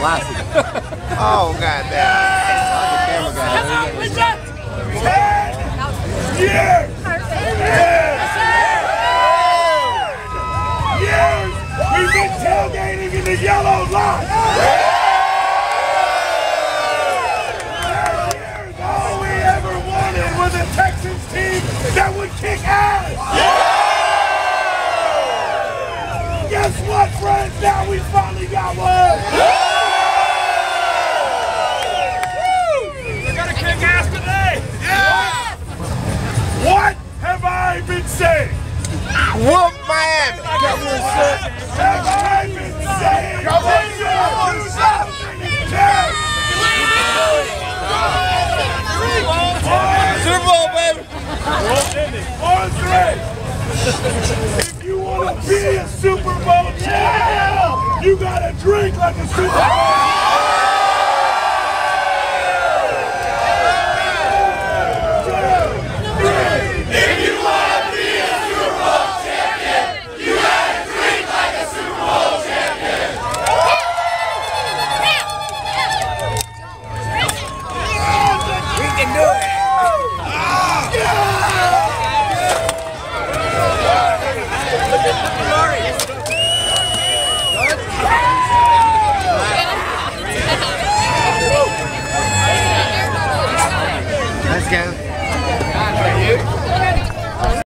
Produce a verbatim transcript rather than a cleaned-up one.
Classic. Oh, goddamn. Come on, Richard! Ten years! Ten years! We've been tailgating in the yellow lot! Ten years! All we ever wanted was a Texans team that would kick ass! Guess what, friends? Now we finally got one! We're gonna kick ass today! Yeah! What have I been saying? Whoop Miami! Have I been saying? Come on, Super Bowl, baby! On three! If you want to be a Super Bowl champion, you gotta drink like a Super Bowl. If you want to be a Super Bowl champion, you gotta drink like a Super Bowl champion. We can do it!